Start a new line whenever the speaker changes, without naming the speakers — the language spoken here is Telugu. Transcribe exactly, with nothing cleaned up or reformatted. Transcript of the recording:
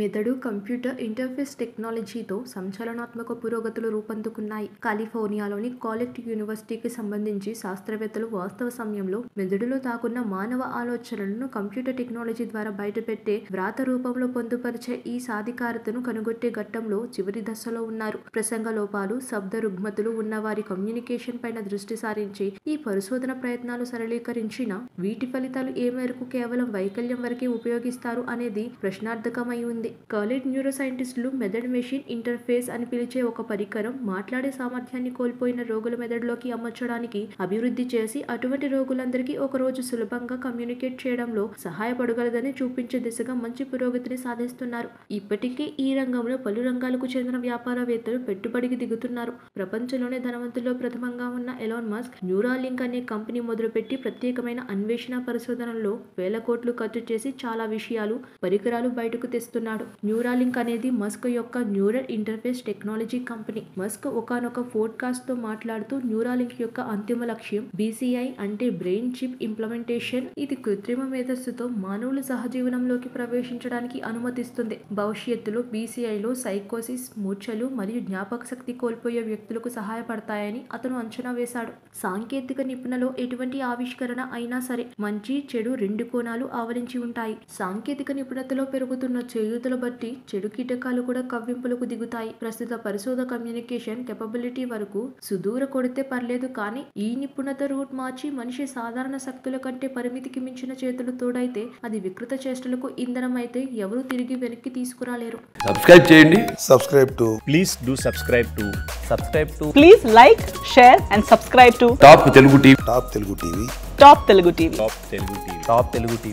మెదడు కంప్యూటర్ ఇంటర్ఫేస్ టెక్నాలజీతో సంచలనాత్మక పురోగతులు రూపొందుకున్నాయి. కాలిఫోర్నియాలోని కాలెట్ యూనివర్సిటీకి సంబంధించి శాస్త్రవేత్తలు వాస్తవ సమయంలో మెదడులో దాగున్న మానవ ఆలోచనలను కంప్యూటర్ టెక్నాలజీ ద్వారా బయటపెట్టే వ్రాత రూపంలో పొందుపరిచే ఈ సాధికారతను కనుగొట్టే ఘట్టంలో చివరి దశలో ఉన్నారు. ప్రసంగ లోపాలు, శబ్ద రుగ్మతులు ఉన్న వారి కమ్యూనికేషన్ పైన దృష్టి సారించి ఈ పరిశోధన ప్రయత్నాలు సరళీకరించిన వీటి ఫలితాలు ఏ మేరకు కేవలం వైకల్యం వరకే ఉపయోగిస్తారు అనేది ప్రశ్నార్థకమై ఉంది. కాలెట్ న్యూరో సైంటిస్టులు మెదడు మెషిన్ ఇంటర్ఫేస్ అని పిలిచే ఒక పరికరం మాట్లాడే సామర్థ్యాన్ని కోల్పోయిన రోగుల మెదడులోకి అమర్చడానికి అభివృద్ధి చేసి అటువంటి రోగులందరికీ ఒక రోజు సులభంగా కమ్యూనికేట్ చేయడంలో సహాయపడగలదని చూపించే దిశగా మంచి పురోగతిని సాధిస్తున్నారు. ఇప్పటికే ఈ రంగంలో పలు రంగాలకు చెందిన వ్యాపారవేత్తలు పెట్టుబడికి దిగుతున్నారు. ప్రపంచంలోనే ధనవంతుల్లో ప్రథమంగా ఉన్న ఎలాన్ మస్క్ న్యూరాలింక్ అనే కంపెనీ మొదలుపెట్టి ప్రత్యేకమైన అన్వేషణ పరిశోధనల్లో వేల కోట్లు ఖర్చు చేసి చాలా విషయాలు, పరికరాలు బయటకు తెస్తున్నాడు. న్యూరాలింక్ అనేది మస్క్ యొక్క neural interface technology company. Musk ఒకానొక పోడ్కాస్ట్ తో మాట్లాడుతూ న్యూరాలింక్ యొక్క అంతిమ లక్ష్యం బీసీఐ అంటే బ్రెయిన్ చిప్ ఇంప్లిమెంటేషన్. ఇది కృత్రిమ మేధస్సుతో మానవుల సహజీవనంలోకి ప్రవేశించడానికి అనుమతిస్తుంది. భవిష్యత్తులో బీసీఐలో సైకోసిస్, మూర్ఛలు మరియు జ్ఞాపక శక్తి కోల్పోయే వ్యక్తులకు సహాయపడతాయని అతను అంచనా వేశాడు. సాంకేతిక నిపుణులలో ఎటువంటి ఆవిష్కరణ అయినా సరే మంచి, చెడు రెండు కోణాలు ఆవరించి ఉంటాయి. సాంకేతిక నిపుణతలో పెరుగుతున్న చేయూతలు బట్టి చెడు కీటకాలు కూడా కవ్వింపులకు దిగుతాయి. ప్రస్తుత పరిశోధ కమ్యూనికేషన్ కెపబిలిటీ వరకు సుదూర కొడితే పర్లేదు, కానీ ఈ నిపుణత రూట్ మార్చి మనిషి సాధారణ శక్తుల కంటే పరిమితికి మించిన చేతులు తోడైతే అది వికృత చేష్టలకు ఇంధనం అయితే ఎవరు తిరిగి వెనక్కి తీసుకురాలేరు.
సబ్స్క్రైబ్ చేయండి.
Subscribe to.
Please do subscribe to. Subscribe to.
Please like, share and subscribe to
top Telugu TV.
Top Telugu T V.
Top Telugu T V.
Top Telugu T V. Top Telugu T V.